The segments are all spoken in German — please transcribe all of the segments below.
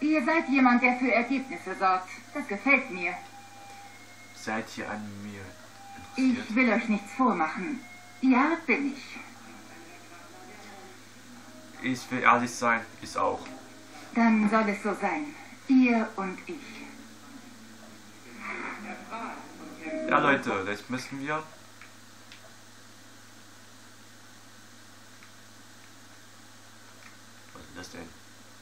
Ihr seid jemand, der für Ergebnisse sorgt. Das gefällt mir. Seid ihr an mir interessiert? Ich will euch nichts vormachen. Ja, bin ich. Ich will ehrlich sein, ich auch. Dann soll es so sein. Ihr und ich. Ja, Leute, jetzt müssen wir... Was ist das denn?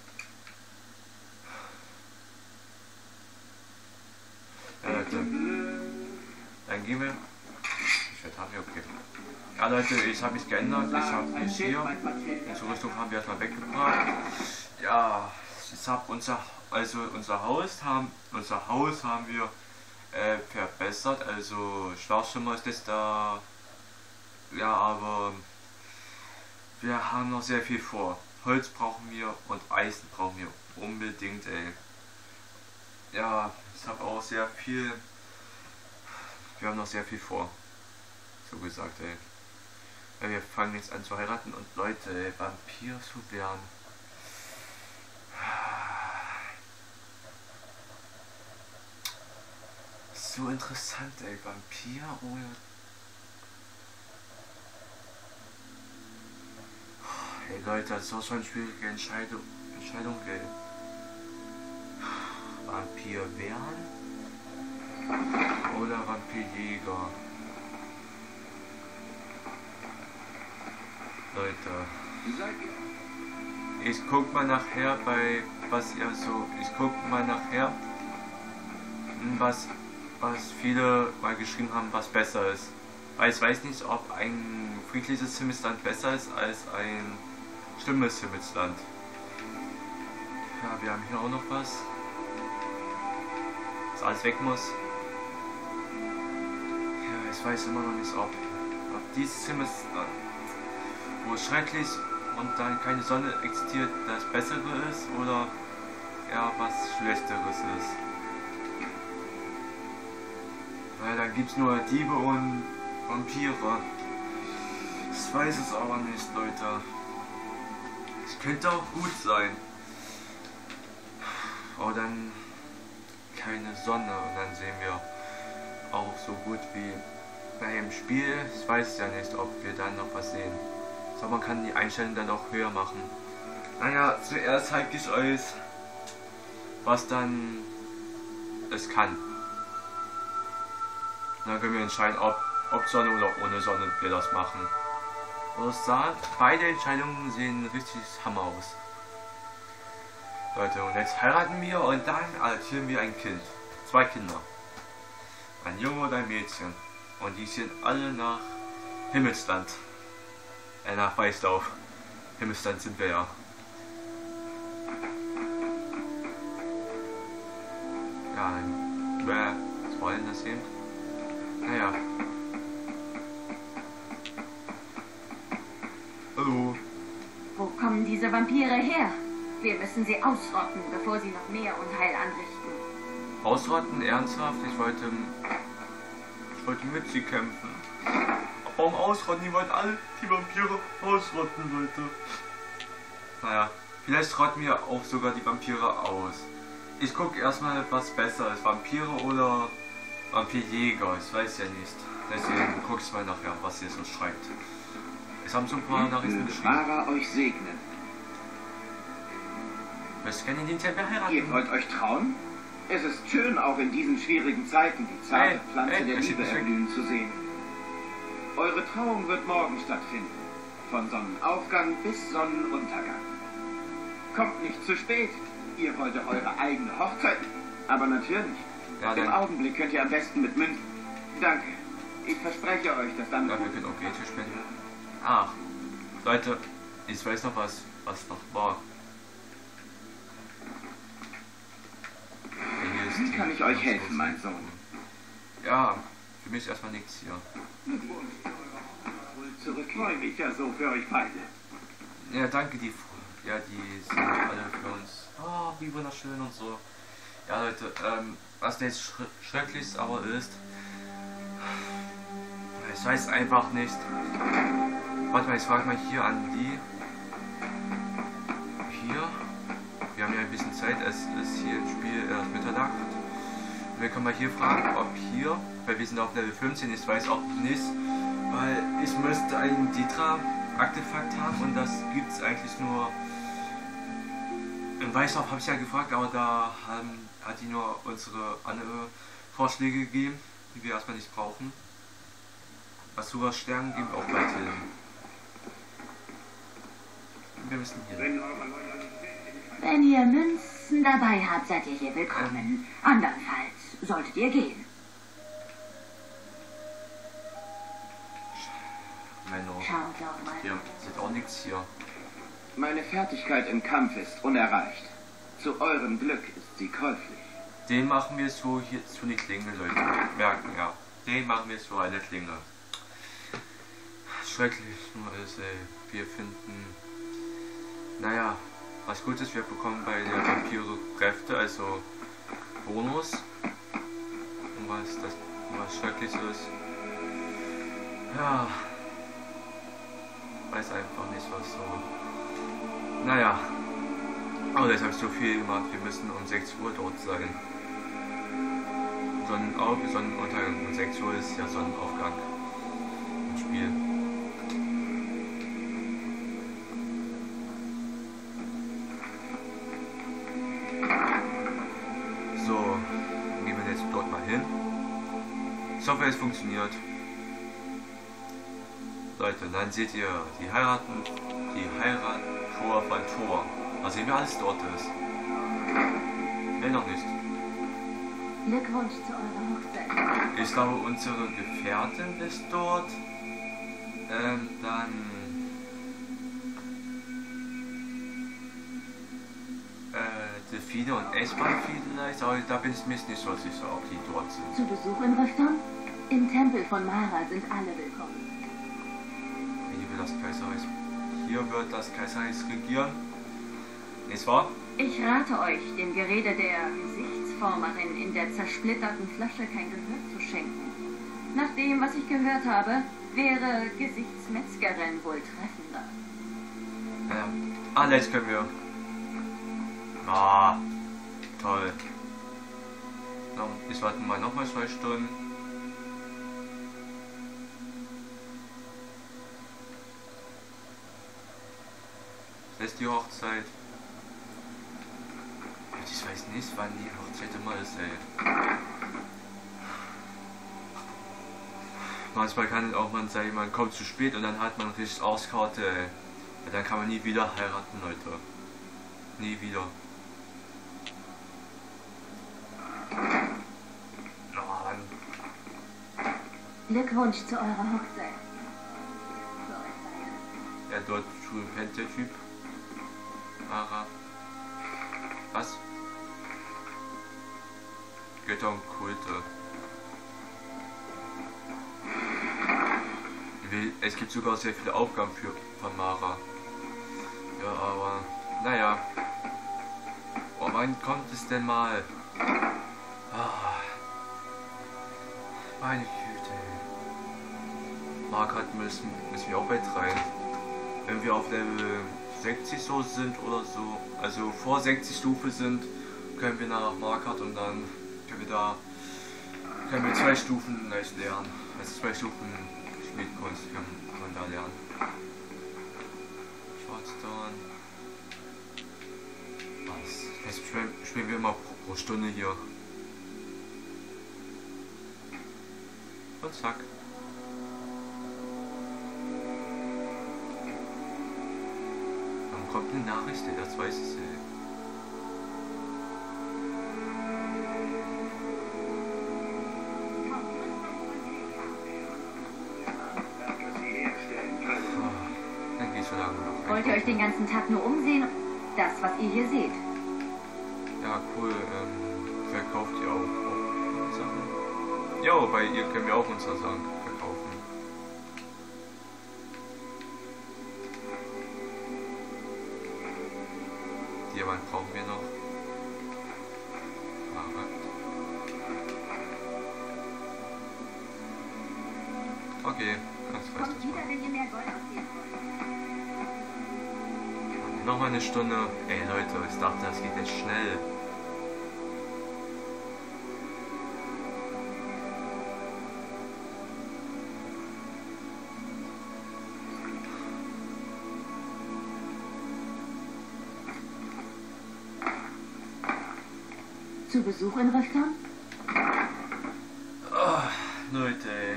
Ja, Leute. Dann gehen wir... Ich werde haben wir, okay. Ja, Leute, ich habe mich geändert. Ich habe mich hier... Unsere Rüstung haben wir erstmal weggebracht. Ja, ich habe unser Haus haben wir verbessert, also Schlafzimmer ist jetzt da, ja, aber wir haben noch sehr viel vor. Holz brauchen wir und Eisen brauchen wir unbedingt, ey. Ja, ich habe auch sehr viel, wir haben noch sehr viel vor, so gesagt, ey. Ja, wir fangen jetzt an zu heiraten und Leute, ey, Vampir zu werden. So interessant, ey, Vampir oder... Hey Leute, das ist auch schon eine schwierige Entscheidung, ey. Vampir werden oder Vampirjäger? Leute, ich guck mal nachher bei was ihr so... Ich guck mal nachher, was viele mal geschrieben haben, was besser ist. Weil ich weiß nicht, ob ein friedliches Himmelsland besser ist als ein schlimmes Himmelsland. Ja, wir haben hier auch noch was. Dass alles weg muss. Ja, ich weiß immer noch nicht, ob dieses Himmelsland, wo es schrecklich und dann keine Sonne existiert, das Bessere ist oder ja, was Schlechteres ist. Weil dann gibt's nur Diebe und Vampire. Ich weiß es aber nicht, Leute. Es könnte auch gut sein. Aber dann keine Sonne und dann sehen wir auch so gut wie bei dem Spiel. Ich weiß ja nicht, ob wir dann noch was sehen. So, man kann die Einstellung dann auch höher machen. Naja, zuerst zeige ich euch, was dann es kann. Dann können wir entscheiden, ob Sonne oder ohne Sonne wir das machen. Und beide Entscheidungen sehen richtig Hammer aus. Leute, und jetzt heiraten wir und dann adoptieren wir ein Kind. 2 Kinder. Ein Junge und ein Mädchen. Und die sind alle nach Himmelsland. Nach Weißdorf. Himmelsland sind wir ja. Ja, was wollen das eben? Naja. Hallo. Wo kommen diese Vampire her? Wir müssen sie ausrotten, bevor sie noch mehr Unheil anrichten. Ausrotten? Ernsthaft? Ich wollte mit sie kämpfen. Warum ausrotten? Die wollen alle die Vampire ausrotten, Leute. Naja, vielleicht rotten wir auch sogar die Vampire aus. Ich gucke erstmal, was besser ist. Vampire oder Vampirjäger? Ich weiß ja nicht. Deswegen guck ich mal nachher, was ihr so schreibt. Es haben so ein paar Nachrichten geschrieben. Euch segnen. Wir können den Tempel heiraten. Ihr wollt euch trauen? Es ist schön, auch in diesen schwierigen Zeiten die zarte Pflanze der Liebe erblühen zu sehen. Eure Trauung wird morgen stattfinden. Von Sonnenaufgang bis Sonnenuntergang. Kommt nicht zu spät. Ihr wolltet eure eigene Hochzeit. Aber natürlich. Ja, Im Augenblick könnt ihr am besten mit Münzen. Danke. Ich verspreche euch, dass dann... Ja, wir können auch Geld spenden. Ach, Leute, ich weiß noch was noch war. Wie kann ich euch helfen, mein Sohn? Ja, für mich erstmal nichts hier. Zurück, freue mich ja so für euch beide. Ja, danke, die sind alle für uns. Oh, wie wunderschön und so. Ja, Leute, was jetzt schrecklich aber ist, ich weiß einfach nicht. Warte mal, ich frage mal hier an die. Hier? wir haben ja ein bisschen Zeit, es ist hier im Spiel erst Mitternacht. Wir können mal hier fragen, ob hier, weil wir sind auf Level 15, ich weiß auch nicht, weil ich müsste einen Ditra-Artefakt haben und das gibt es eigentlich nur in Weißdorf, habe ich ja gefragt, aber da hat die nur unsere andere Vorschläge gegeben, die wir erstmal nicht brauchen. Asura Stern geben wir auch bald hin. Wir müssen hier. Wenn ihr Münzen dabei habt, seid ihr hier willkommen. Andernfalls solltet ihr gehen. Schaut doch mal. Hier sieht auch nichts hier. Meine Fertigkeit im Kampf ist unerreicht. Zu eurem Glück ist sie käuflich. Den machen wir so hier zu eine Klinge, Leute. Merken, ja. Den machen wir so eine Klinge. Schrecklich nur ist, wir finden, naja, was gut ist, wir bekommen bei der Vampire Kräfte, also Bonus. Und was schrecklich ist, ja, weiß einfach nicht was so. Naja, aber jetzt habe ich so viel gemacht, wir müssen um 6 Uhr dort sein. Sonnenuntergang um 6 Uhr ist ja Sonnenaufgang im Spiel. So, gehen wir jetzt dort mal hin. Ich hoffe, es funktioniert. Leute, dann seht ihr die Heirat Tor von Tor. Da sehen wir alles dort ist. Nee, noch nicht. Glückwunsch zu eurer Hochzeit. Ich glaube, unsere Gefährtin ist dort. Dann Delfine und Eisbahn vielleicht, aber da bin ich mir nicht so sicher, ob die dort sind. Zu Besuch in Rifton? Im Tempel von Mara sind alle willkommen. Hier wird das Kaiserreich. Hier wird das Kaiserreich regieren. Nicht wahr? Ich rate euch, dem Gerede der Gesichtsformerin in der zersplitterten Flasche kein Gehör zu schenken. Nach dem, was ich gehört habe, wäre Gesichtsmetzgerin wohl treffender. Jetzt können wir. Ah, toll. Ich warte mal nochmal 2 Stunden. Das ist die Hochzeit. Ich weiß nicht, wann die Hochzeit immer ist, ey. Manchmal kann es auch man sagen, man kommt zu spät und dann hat man richtig Auskarte, ey. Und dann kann man nie wieder heiraten, Leute. Nie wieder. Oh, Mann. Glückwunsch zu eurer Hochzeit. Ja, dort pennt der Typ. Mara. Was? Götter und Kulte. Es gibt sogar sehr viele Aufgaben von Mara. Ja, aber naja. Oh, wann kommt es denn mal? Ah, meine Güte. Mark müssen wir auch bei 3. Wenn wir auf Level 60 so sind oder so, also vor 60 Stufe sind, können wir nach Markart und dann können wir 2 Stufen leicht lernen. Also 2 Stufen Schmiedkunst kann man da lernen. Schwarzdorn. Was? Jetzt spielen wir immer pro Stunde hier. Und zack. Dann kommt eine Nachricht, das weiß ich nicht. Wollt ihr euch den ganzen Tag nur umsehen? Das, was ihr hier seht. Ja, cool. Verkauft ihr auch Sachen? Jo, bei ihr können wir auch unsere Sachen verkaufen. Diamant brauchen wir noch. Okay, ganz fest. Kommt wieder, wenn ihr mehr Gold ausgeben wollt. Nochmal eine Stunde. Ey Leute, ich dachte, das geht jetzt schnell. Zu Besuch in Rifton? Oh, Leute, ey.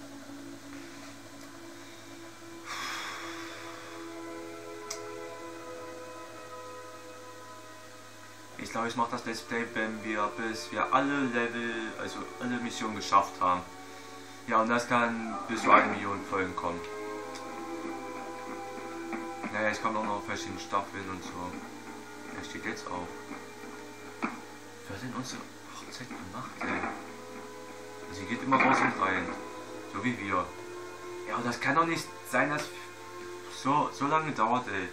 Ich glaube, ich mache das Let's Play, bis wir alle Level, also alle Missionen geschafft haben. Ja, und das kann bis zu 1 Million Folgen kommen. Naja, ich komme auch noch verschiedene Staffeln und so. Da steht jetzt auch. Wer hat denn unsere Hochzeit gemacht, ey? Sie geht immer raus und rein. So wie wir. Ja, und das kann doch nicht sein, dass so lange dauert, ey.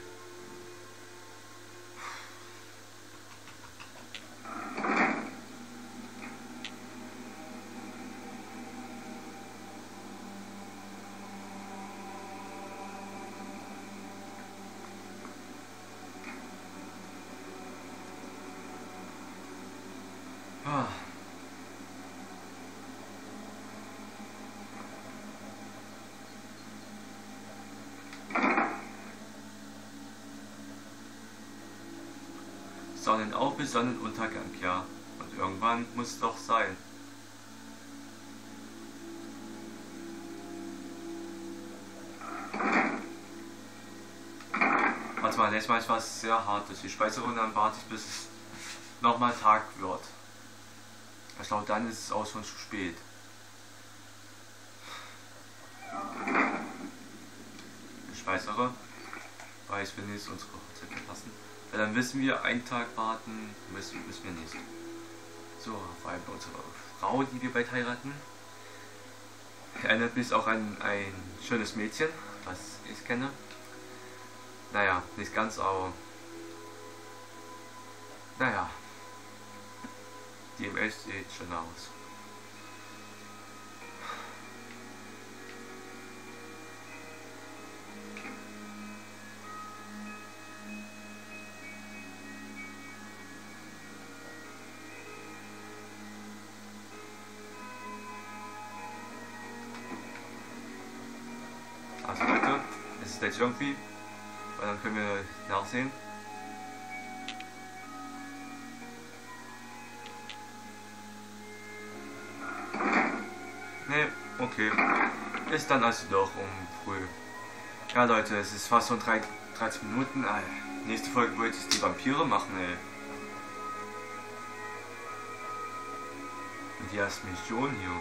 Ah. Sonnenauf bis Sonnenuntergang, ja. Und irgendwann muss es doch sein. Warte mal, nächstes Mal ist was sehr hartes. Ich speise und dann warte ich, bis es nochmal Tag wird. Ich glaube, dann ist es auch schon zu spät. Ich speisere, weil ich will nicht unsere Hochzeit verpassen. Weil dann wissen wir, einen Tag warten müssen wir nicht. So, vor allem unsere Frau, die wir bald heiraten, erinnert mich auch an ein schönes Mädchen, was ich kenne. Naja, nicht ganz, aber naja. Die im echt sieht schon aus. Also Leute, es ist jetzt irgendwie, weil dann können wir nachsehen. Ne, okay. Ist dann also doch früh. Ja Leute, es ist fast schon 30 Minuten. Nächste Folge wollte ich die Vampire machen, ey. Und die erste Mission hier.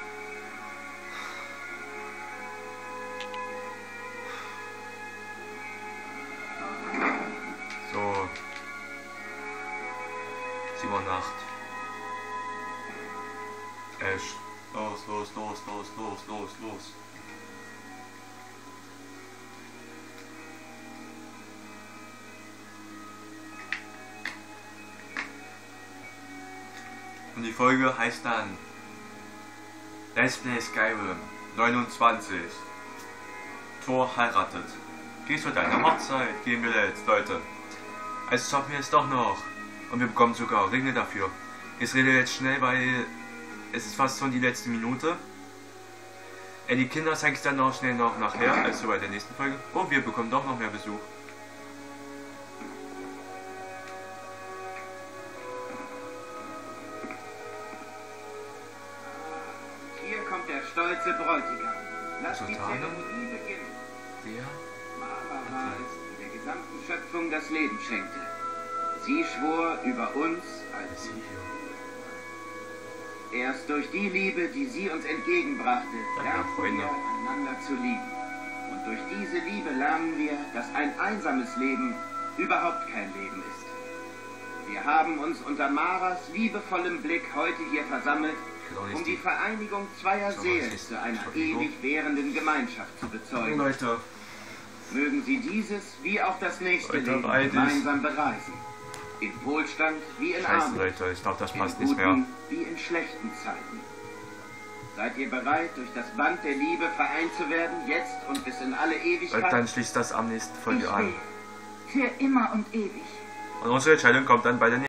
So. 7 Uhr Nacht. Echt. Los. Und die Folge heißt dann Let's Play Skyrim 29. Thor heiratet. Gehst du deine Hochzeit? Gehen wir jetzt, Leute. Also schaffen wir es doch noch. Und wir bekommen sogar Ringe dafür. Ich rede jetzt schnell, weil es ist fast schon die letzte Minute. Die Kinder zeige ich dann noch schnell nachher, also bei der nächsten Folge. Oh, wir bekommen doch noch mehr Besuch. Hier kommt der stolze Bräutigam. Lass die Zeremonie beginnen. Mara war es, die der gesamten Schöpfung das Leben schenkte. Sie schwor über uns als erst durch die Liebe, die sie uns entgegenbrachte, lernten wir einander zu lieben. Und durch diese Liebe lernen wir, dass ein einsames Leben überhaupt kein Leben ist. Wir haben uns unter Maras liebevollem Blick heute hier versammelt, um die Vereinigung zweier Seelen zu einer ewig währenden Gemeinschaft zu bezeugen. Leute. Mögen sie dieses wie auch das nächste Leben gemeinsam bereisen. In Wohlstand wie in Armut, Leute, ich glaube, das passt in nicht mehr. guten wie in schlechten Zeiten. Seid ihr bereit, durch das Band der Liebe vereint zu werden, jetzt und bis in alle Ewigkeit? Und dann schließt das am nächsten Folge an. Für immer und ewig. Und unsere Entscheidung kommt dann bei der